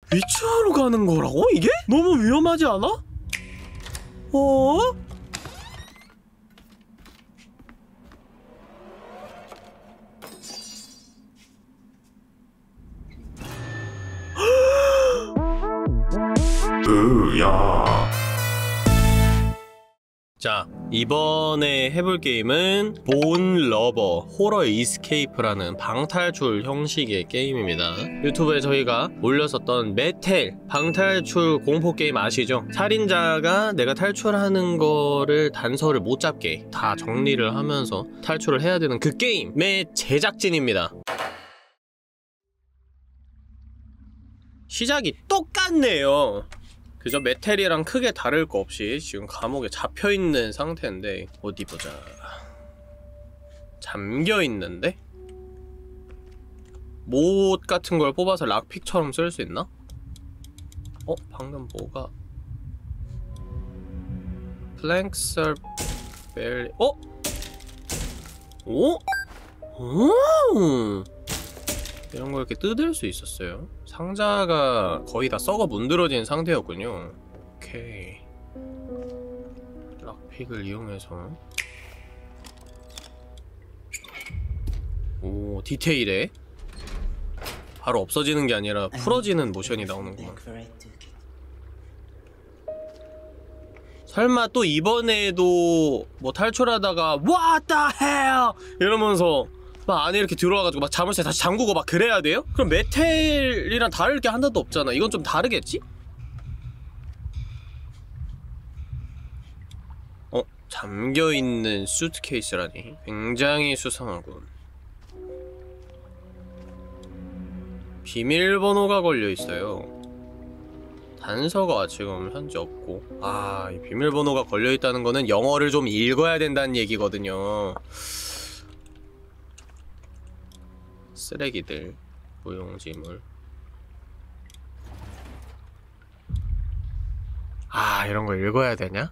위치하러 가는 거라고? 이게? 너무 위험하지 않아? 어? 으야. 자, 이번에 해볼 게임은 본 러버 호러 이스케이프라는 방탈출 형식의 게임입니다. 유튜브에 저희가 올렸었던 메텔 방탈출 공포게임 아시죠? 살인자가 내가 탈출하는 거를 단서를 못 잡게 다 정리를 하면서 탈출을 해야 되는 그 게임의 제작진입니다. 시작이 똑같네요. 그저 메텔이랑 크게 다를 거 없이 지금 감옥에 잡혀있는 상태인데 어디 보자. 잠겨있는데? 못 같은 걸 뽑아서 락픽처럼 쓸 수 있나? 방금 뭐가 플랭서 벨리 오! 이런 거 이렇게 뜯을 수 있었어요. 상자가 거의 다 썩어 문드러진 상태였군요. 오케이. 락픽을 이용해서 오, 디테일해. 바로 없어지는 게 아니라 풀어지는 모션이 나오는구만. 설마 또 이번에도 뭐 탈출하다가 What the hell! 이러면서 막 안에 이렇게 들어와가지고 막 자물쇠 다시 잠그고 막 그래야 돼요? 그럼 메텔이랑 다를 게 하나도 없잖아. 이건 좀 다르겠지? 잠겨있는 수트케이스라니. 굉장히 수상하군. 비밀번호가 걸려있어요. 단서가 지금 현재 없고. 이 비밀번호가 걸려있다는 거는 영어를 좀 읽어야 된다는 얘기거든요. 쓰레기들, 무용지물. 이런 거 읽어야 되냐?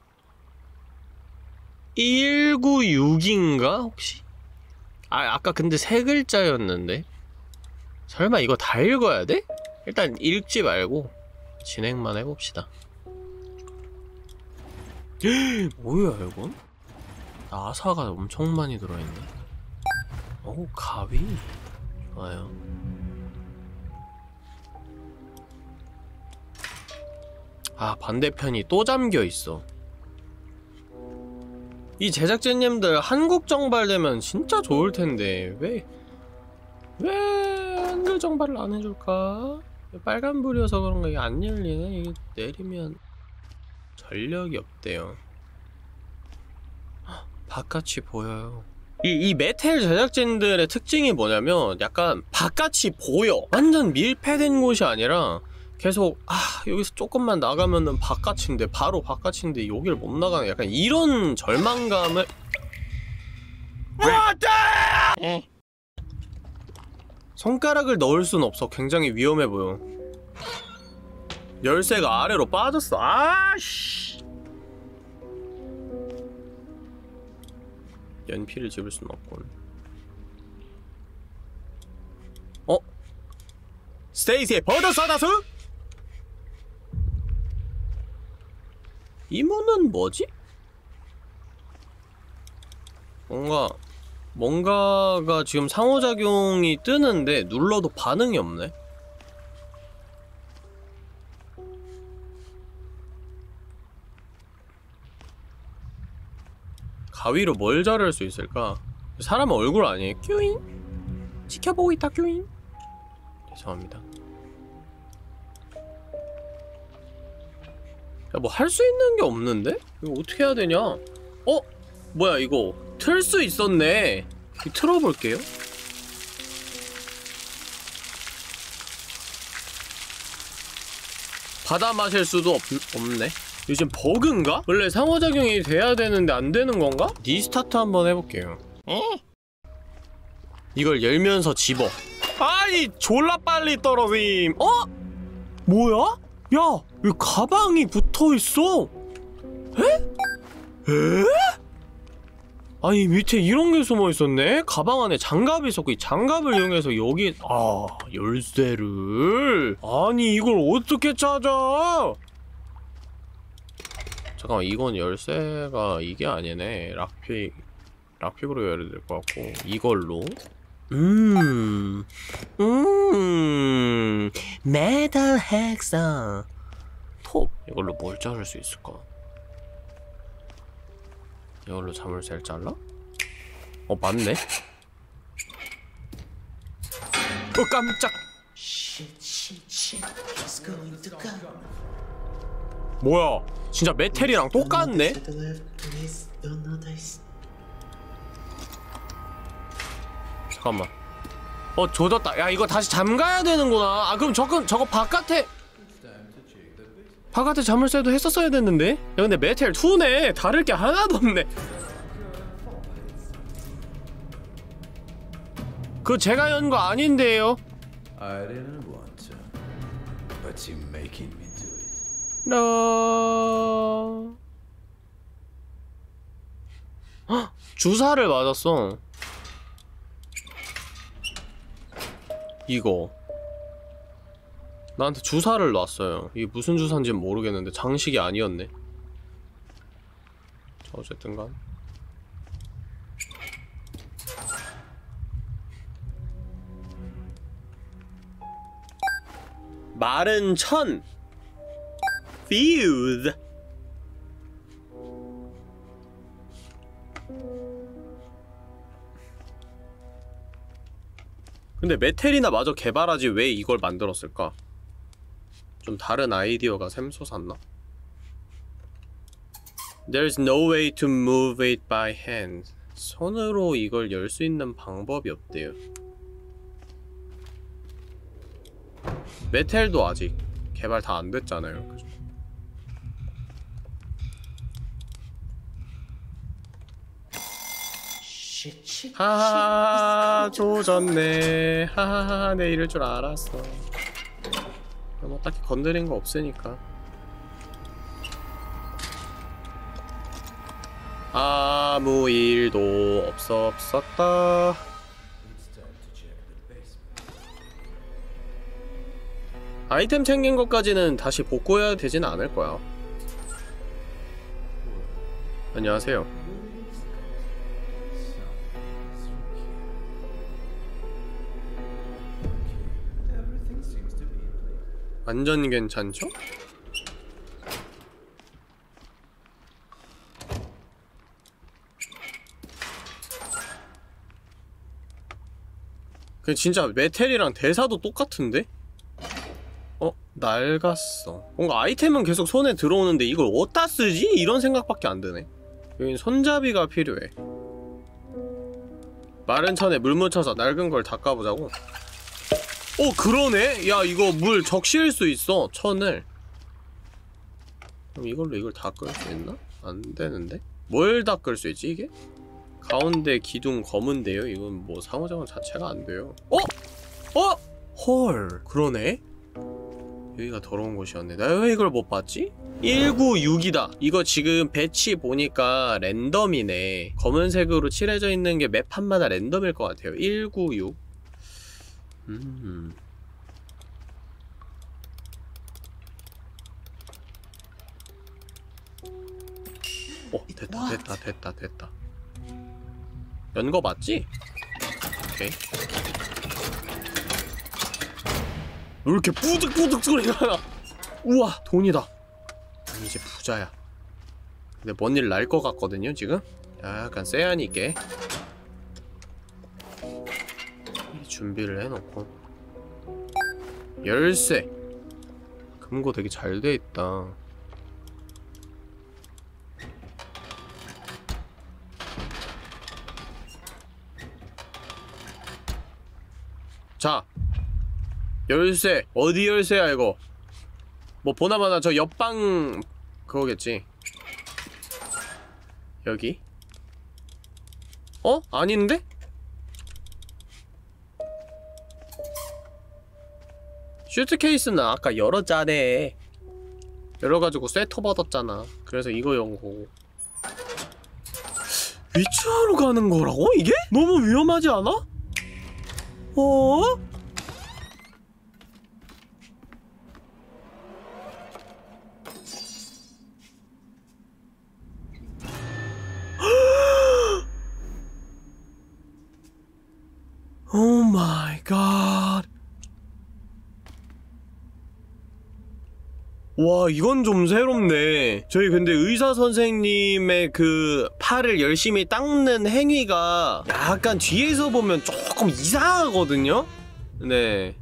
196인가? 혹시? 아까 근데 세 글자였는데? 설마 이거 다 읽어야 돼? 일단 읽지 말고 진행만 해봅시다. 뭐야 이건? 나사가 엄청 많이 들어있네. 가위? 좋아요. 반대편이 또 잠겨있어. 이 제작진님들 한국 정발되면 진짜 좋을텐데 왜 한글 정발을 안 해줄까? 빨간불이어서 그런가 이게 안 열리네? 이게 내리면 전력이 없대요. 바깥이 보여요. 이 메텔 제작진들의 특징이 뭐냐면 약간 바깥이 보여. 완전 밀폐된 곳이 아니라 계속 여기서 조금만 나가면은 바깥인데 바로 바깥인데 여기를 못 나가는 약간 이런 절망감을 손가락을 넣을 순 없어. 굉장히 위험해 보여. 열쇠가 아래로 빠졌어. 연필을 집을 순 없군. 스테이시의 버더 서다수? 이 문은 뭐지? 뭔가가 지금 상호작용이 뜨는데 눌러도 반응이 없네? 가위로 뭘 자를 수 있을까? 사람 얼굴 아니에요? 큐잉? 지켜보고 있다 큐잉? 죄송합니다. 야, 뭐 할 수 있는 게 없는데? 이거 어떻게 해야 되냐? 뭐야 이거 틀 수 있었네. 틀어볼게요. 받아 마실 수도 없네. 요즘 버그인가? 원래 상호작용이 돼야 되는데 안 되는 건가? 리스타트 한번 해볼게요. 이걸 열면서 집어. 졸라 빨리 떨어짐. 뭐야? 야, 왜 가방이 붙어있어? 에? 아니 밑에 이런 게 숨어 있었네? 가방 안에 장갑이 있었고 이 장갑을 이용해서 여기 열쇠를 아니 이걸 어떻게 찾아? 잠깐만 이건 열쇠가 이게 아니네. 락픽으로 열어야 될 것 같고 이걸로 메탈 헥사 톱 이걸로 뭘 자를 수 있을까? 이걸로 자물쇠를 잘라? 맞네? 깜짝! 뭐야? 진짜 메텔이랑 똑같네? 잠깐만. 조졌다. 야, 이거 다시 잠가야 되는구나. 그럼 저거 바깥에 자물쇠도 했었어야 됐는데? 야, 근데 메텔 2네. 다를 게 하나도 없네. 그거 제가 연 거 아닌데요? I didn't want to, but you're making me do it. No. 헉, 주사를 맞았어. 이거 나한테 주사를 놨어요. 이게 무슨 주사인지는 모르겠는데 장식이 아니었네. 어쨌든간 마른 천 Fuse. 근데 메텔이나 마저 개발하지 왜 이걸 만들었을까? 좀 다른 아이디어가 샘솟았나? There's no way to move it by hand. 손으로 이걸 열 수 있는 방법이 없대요. 메텔도 아직 개발 다 안 됐잖아요. 그죠? 하하하 조졌네. 하하하 내 이럴 줄 알았어. 뭐 딱히 건드린 거 없으니까. 아무 일도 없었다. 아이템 챙긴 것까지는 다시 복구해야 되진 않을 거야. 안녕하세요. 완전 괜찮죠? 그 진짜 메텔이랑 대사도 똑같은데? 낡았어. 뭔가 아이템은 계속 손에 들어오는데 이걸 어디다 쓰지? 이런 생각밖에 안 드네. 여긴 손잡이가 필요해. 마른 천에 물 묻혀서 낡은 걸 닦아보자고. 그러네? 야 이거 물 적실 수 있어. 천을. 그럼 이걸로 이걸 닦을 수 있나? 안 되는데? 뭘 닦을 수 있지 이게? 가운데 기둥 검은데요? 이건 뭐 상호작용 자체가 안 돼요. 헐 그러네? 여기가 더러운 곳이었네. 나 왜 이걸 못 봤지? 196이다. 이거 지금 배치 보니까 랜덤이네. 검은색으로 칠해져 있는 게 매 판마다 랜덤일 것 같아요. 196. 됐다. 연 거 맞지? 오케이. 왜 이렇게 뿌득뿌득 소리가 나? 우와 돈이다. 이제 부자야. 근데 뭔 일 날 것 같거든요 지금? 약간 세안이 있게 준비를 해놓고. 열쇠 금고 되게 잘 돼있다. 자 열쇠 어디 열쇠야 이거? 뭐 보나마나 저 옆방 그거겠지. 여기? 아닌데? 슈트케이스는 아까 열었잖아. 열어가지고 쇠터 받았잖아. 그래서 이거 연 거고. 위치하러 가는 거라고? 이게? 너무 위험하지 않아? 어? 오 마이 갓. 와, 이건 좀 새롭네. 저희 근데 의사 선생님의 그 팔을 열심히 닦는 행위가 약간 뒤에서 보면 조금 이상하거든요? 네.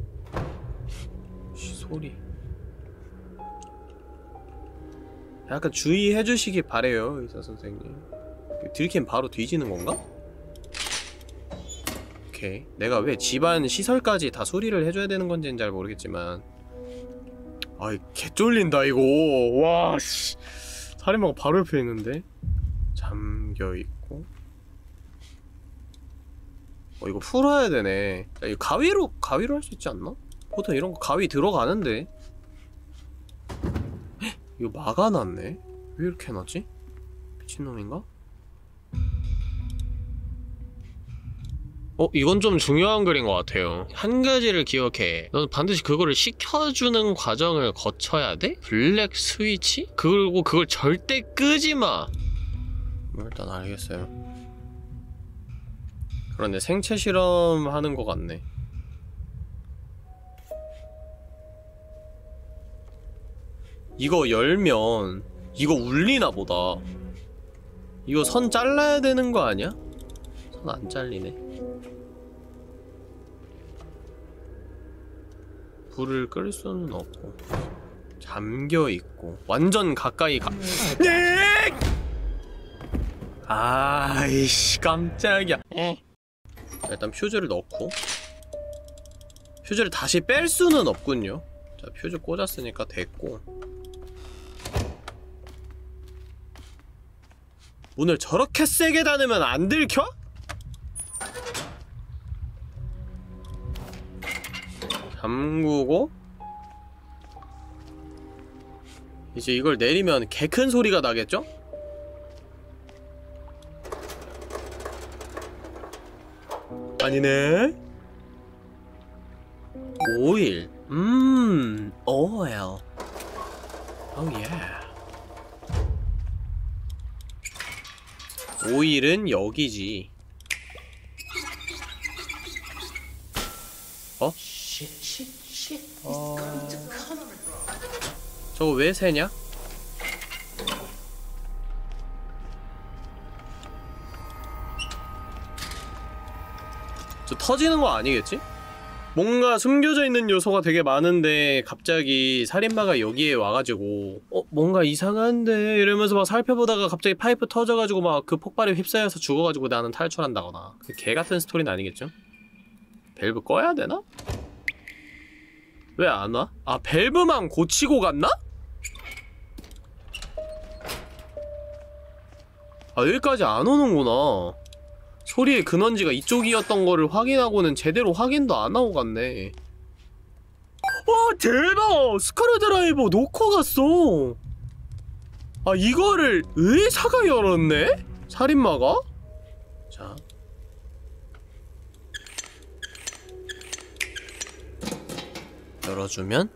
소리. 약간 주의해 주시기 바래요, 의사 선생님. 들키면 바로 뒤지는 건가? 오케이. 내가 왜 집안 시설까지 다 수리를 해줘야 되는 건지는 잘 모르겠지만, 아이 개쫄린다 이거. 와 씨. 살인마가 바로 옆에 있는데 잠겨있고. 이거 풀어야 되네. 야, 이거 가위로 할 수 있지 않나? 보통 이런 거 가위 들어가는데. 헉, 이거 막아놨네. 왜 이렇게 해놨지? 미친놈인가? 이건 좀 중요한 글인 것 같아요. 한 가지를 기억해. 넌 반드시 그거를 시켜주는 과정을 거쳐야 돼? 블랙 스위치? 그리고 그걸 절대 끄지 마! 일단 알겠어요. 그런데 생체 실험 하는 것 같네. 이거 열면 이거 울리나 보다. 이거 선 잘라야 되는 거 아니야? 선 안 잘리네. 불을 끌 수는 없고 잠겨있고 완전 가까이 가... 네! 아이씨 깜짝이야. 자, 일단 퓨즈를 넣고 퓨즈를 다시 뺄 수는 없군요. 자, 퓨즈 꽂았으니까 됐고 문을 저렇게 세게 닫으면 안 들켜? 잠그고 이제 이걸 내리면 개 큰 소리가 나겠죠? 아니네. 오일. 오일. 오 예. 오일은 여기지. 어? 저거 왜 새냐? 저 터지는 거 아니겠지? 뭔가 숨겨져 있는 요소가 되게 많은데 갑자기 살인마가 여기에 와가지고 뭔가 이상한데 이러면서 막 살펴보다가 갑자기 파이프 터져가지고 막 그 폭발에 휩싸여서 죽어가지고 나는 탈출한다거나 개같은 스토리는 아니겠죠? 밸브 꺼야 되나? 왜 안 와? 아, 밸브만 고치고 갔나? 아, 여기까지 안 오는구나. 소리의 근원지가 이쪽이었던 거를 확인하고는 제대로 확인도 안 하고 갔네. 와, 대박! 스크류드라이버 놓고 갔어! 아, 이거를 의사가 열었네? 살인마가? 자. 열어주면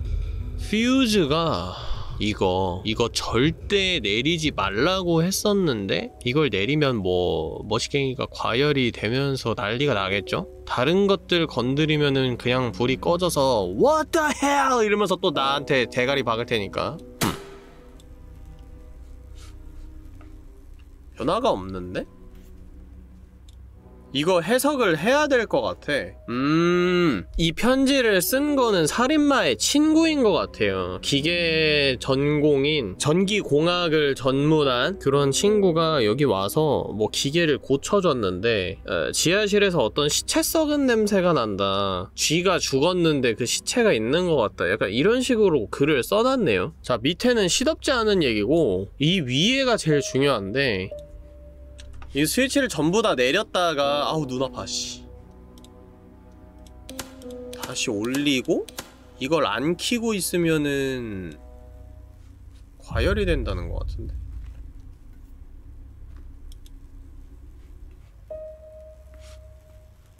퓨즈가 이거 절대 내리지 말라고 했었는데 이걸 내리면 뭐 머시갱이가 과열이 되면서 난리가 나겠죠? 다른 것들 건드리면은 그냥 불이 꺼져서 What the hell! 이러면서 또 나한테 대가리 박을 테니까. 변화가 없는데? 이거 해석을 해야 될 것 같아. 이 편지를 쓴 거는 살인마의 친구인 것 같아요. 기계 전공인, 전기공학을 전문한 그런 친구가 여기 와서 뭐 기계를 고쳐줬는데 지하실에서 어떤 시체 썩은 냄새가 난다. 쥐가 죽었는데 그 시체가 있는 것 같다. 약간 이런 식으로 글을 써놨네요. 자, 밑에는 시덥지 않은 얘기고 이 위에가 제일 중요한데 이 스위치를 전부 다 내렸다가 아우 눈 아파 씨. 다시 올리고 이걸 안 켜고 있으면은 과열이 된다는 것 같은데.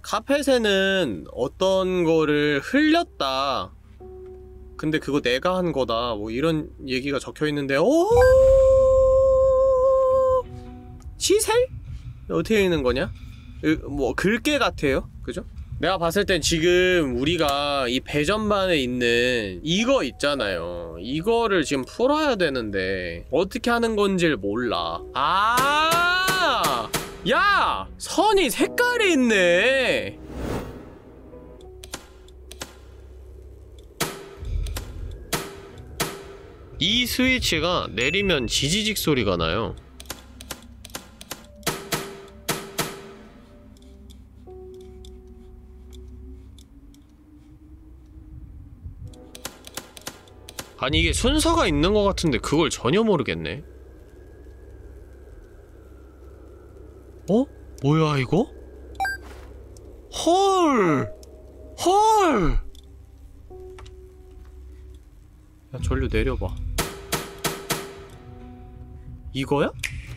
카펫에는 어떤 거를 흘렸다, 근데 그거 내가 한 거다, 뭐 이런 얘기가 적혀있는데, 오 시셀? 어떻게 읽는 거냐? 뭐 글귀 같아요, 그죠? 내가 봤을 땐 지금 우리가 이 배전반에 있는 이거 있잖아요, 이거를 지금 풀어야 되는데 어떻게 하는 건지를 몰라. 아, 야! 선이 색깔이 있네. 이 스위치가 내리면 지지직 소리가 나요. 아니 이게 순서가 있는 것 같은데 그걸 전혀 모르겠네. 어? 뭐야 이거? 헐! 헐! 야 전류 내려봐. 이거야?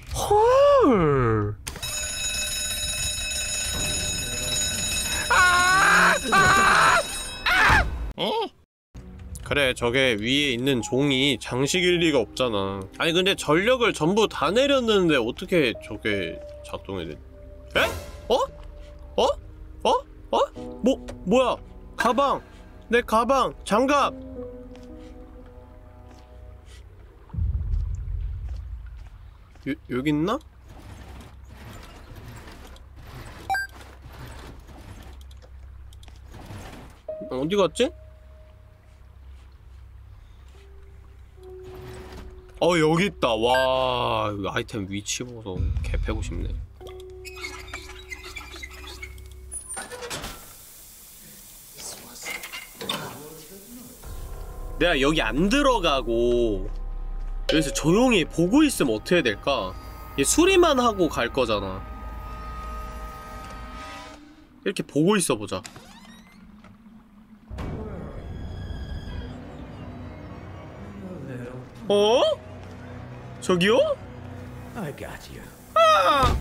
헐! 아! 아! 아! 어? 그래, 저게 위에 있는 종이 장식일 리가 없잖아. 아니 근데 전력을 전부 다 내렸는데 어떻게 저게 작동이 돼? 에? 어? 어? 어? 어? 뭐야? 가방! 내 가방! 장갑! 여기 있나? 어디 갔지? 여기 있다. 와, 아이템 위치 보소. 개 패고 싶네. 내가 여기 안 들어가고 여기서 조용히 보고 있으면 어떻게 해야 될까? 얘 수리만 하고 갈 거잖아. 이렇게 보고 있어 보자. 어? 저기요? I got you. 아!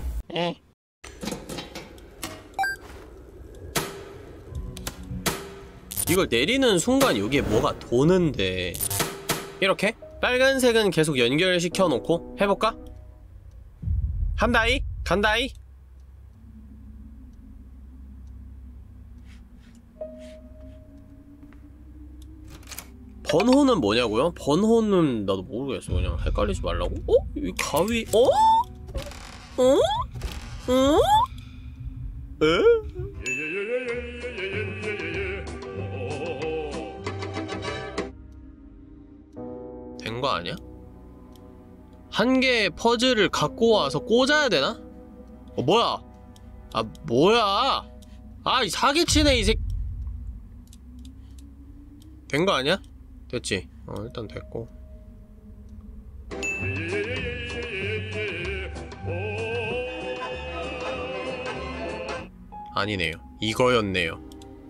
이걸 내리는 순간 여기에 뭐가 도는데, 이렇게 빨간색은 계속 연결시켜 놓고 해볼까? 한다이? 간다이? 번호는 뭐냐고요? 번호는 나도 모르겠어. 그냥 헷갈리지 말라고? 어? 이 가위? 어? 어? 어? 에? 된 거 아니야? 한 개의 퍼즐을 갖고 와서 꽂아야 되나? 뭐야? 아 뭐야? 아 이 사기치네 이 새. 된 거 아니야? 됐지? 일단 됐고. 아니네요. 이거였네요.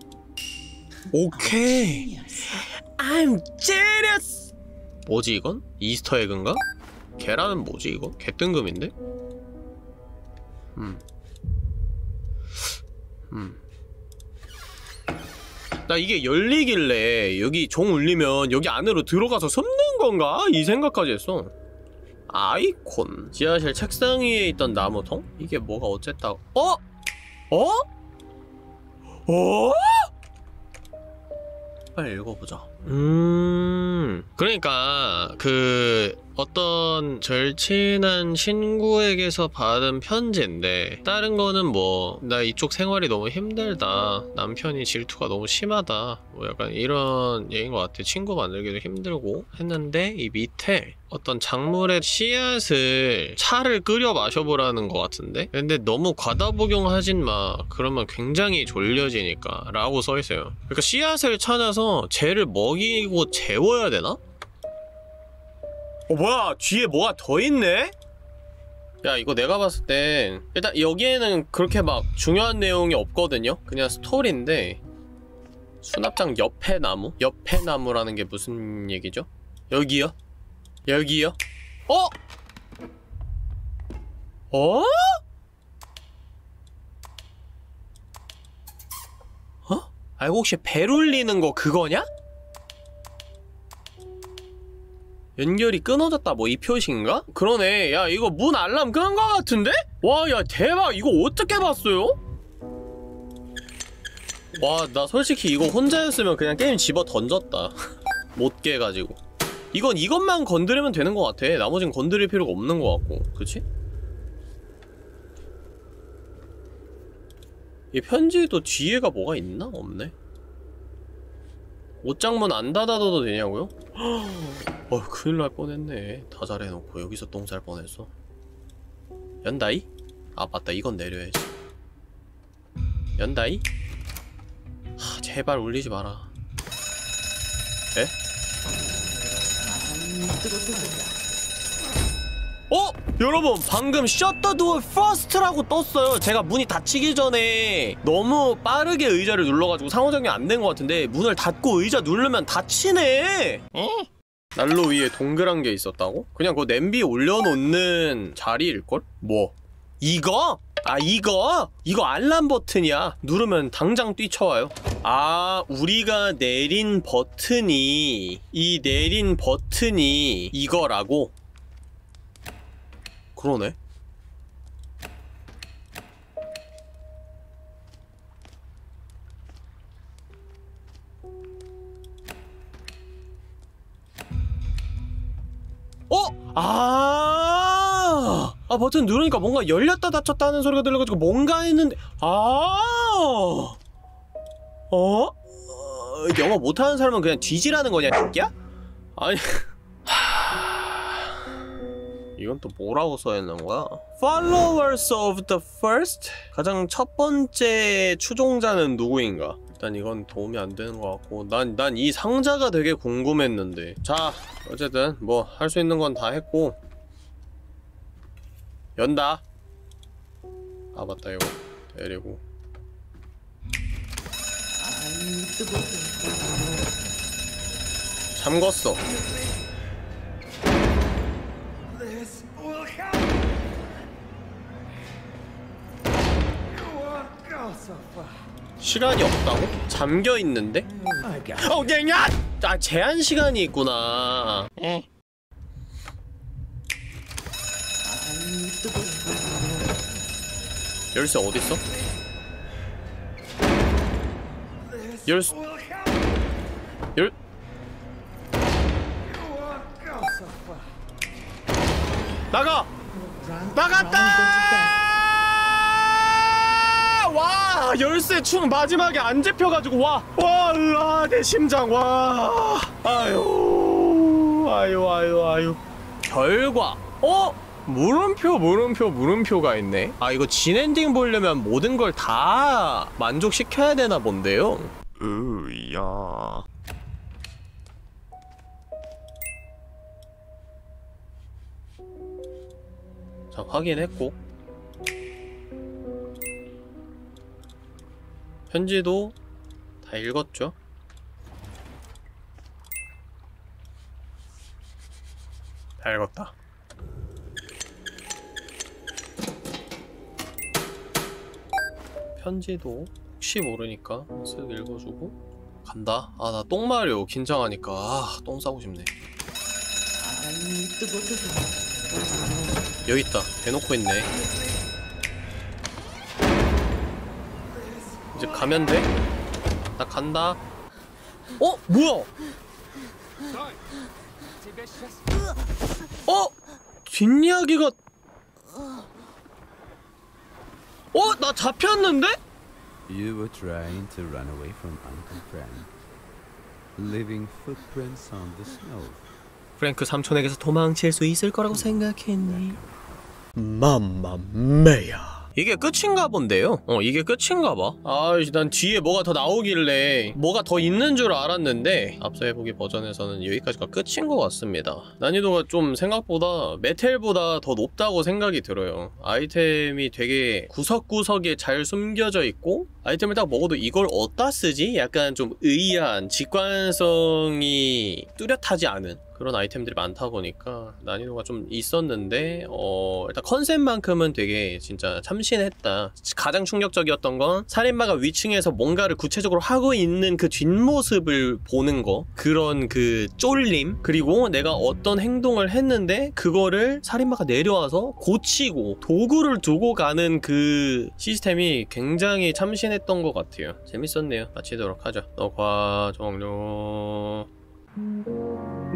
오케이. I'm genius. 뭐지 이건? 이스터 에그인가? 계란은 뭐지 이거? 개뜬금인데? 나 이게 열리길래 여기 종 울리면 여기 안으로 들어가서 숨는 건가? 이 생각까지 했어. 아이콘. 지하실 책상 위에 있던 나무통? 이게 뭐가 어쨌다고. 어? 어? 어? 빨리 읽어보자. 그러니까 어떤 절친한 친구에게서 받은 편지인데, 다른 거는 뭐 나 이쪽 생활이 너무 힘들다, 남편이 질투가 너무 심하다, 뭐 약간 이런 얘기인 것 같아. 친구 만들기도 힘들고 했는데, 이 밑에 어떤 작물의 씨앗을 차를 끓여 마셔보라는 것 같은데, 근데 너무 과다 복용하진 마, 그러면 굉장히 졸려지니까 라고 써있어요. 그러니까 씨앗을 찾아서 쟤를 먹이고 재워야 되나? 뭐야, 뒤에 뭐가 더 있네? 야, 이거 내가 봤을 땐 일단 여기에는 그렇게 막 중요한 내용이 없거든요? 그냥 스토리인데, 수납장 옆에 나무? 옆에 나무라는 게 무슨 얘기죠? 여기요? 여기요? 어? 어? 아 이거 혹시 벨 울리는 거 그거냐? 연결이 끊어졌다 뭐 이 표시인가? 그러네. 야 이거 문 알람 끈 거 같은데? 와 야 대박. 이거 어떻게 봤어요? 와 나 솔직히 이거 혼자였으면 그냥 게임 집어 던졌다. 못 깨가지고. 이건 이것만 건드리면 되는 것 같아. 나머진 건드릴 필요가 없는 것 같고. 그치? 이 편지도 뒤에가 뭐가 있나? 없네. 옷장문 안 닫아둬도 되냐고요? 큰일 날 뻔했네. 다 잘해놓고 여기서 똥 쌀 뻔했어. 연다이? 아 맞다 이건 내려야지. 연다이? 제발 울리지 마라. 에? 여러분 방금 Shut the door first라고 떴어요. 제가 문이 닫히기 전에 너무 빠르게 의자를 눌러가지고 상호작용이 안 된 것 같은데 문을 닫고 의자 누르면 닫히네. 난로 위에 동그란 게 있었다고? 그냥 그거 냄비 올려놓는 자리일걸? 뭐? 이거? 아 이거? 이거 알람 버튼이야. 누르면 당장 뛰쳐와요. 아 우리가 내린 버튼이 이 내린 버튼이 이거라고? 그러네. 버튼 누르니까 뭔가 열렸다 닫혔다 하는 소리가 들려가지고 뭔가 했는데 영어 못하는 사람은 그냥 뒤지라는 거냐 새끼야? 아니 이건 또 뭐라고 써있는 거야? Followers of the first? 가장 첫 번째 추종자는 누구인가? 일단 이건 도움이 안 되는 것 같고 난 이 상자가 되게 궁금했는데. 자 어쨌든 뭐 할 수 있는 건 다 했고 연다. 아 맞다 이거 내리고 잠궜어. 시간이 없다고? 잠겨있는데? 야! 아 제한 시간이 있구나. 열쇠 어딨어? 나가! 나갔다! 와! 열쇠 충 마지막에 안 잡혀가지고 와! 내 심장 와! 아유 결과! 물음표가 있네? 아 이거 진엔딩 보려면 모든 걸 다 만족시켜야 되나 본데요? 야. 자 확인했고 편지도 다 읽었죠? 다 읽었다. 편지도 혹시 모르니까 쓱 읽어주고 간다. 아 나 똥 마려. 긴장하니까 똥 싸고 싶네. 여기 있다. 대놓고 있네. 이제 가면 돼? 나 간다. 뭐야? 뒷이야기가 나 잡혔는데? You were trying to run away from Uncle Frank, leaving footprints on the snow. 프랭크 삼촌에게서 도망칠 수 있을 거라고 생각했니? 맘마메야. 이게 끝인가 본데요? 이게 끝인가 봐. 난 뒤에 뭐가 더 나오길래 뭐가 더 있는 줄 알았는데 앞서 해보기 버전에서는 여기까지가 끝인 것 같습니다. 난이도가 좀 생각보다 메텔보다 더 높다고 생각이 들어요. 아이템이 되게 구석구석에 잘 숨겨져 있고 아이템을 딱 먹어도 이걸 어디다 쓰지? 약간 좀 의아한, 직관성이 뚜렷하지 않은 그런 아이템들이 많다 보니까 난이도가 좀 있었는데 일단 컨셉만큼은 되게 진짜 참신했다. 가장 충격적이었던 건 살인마가 위층에서 뭔가를 구체적으로 하고 있는 그 뒷모습을 보는 거, 그런 그 쫄림, 그리고 내가 어떤 행동을 했는데 그거를 살인마가 내려와서 고치고 도구를 두고 가는 그 시스템이 굉장히 참신했던 것 같아요. 재밌었네요. 마치도록 하죠. 녹화 종료.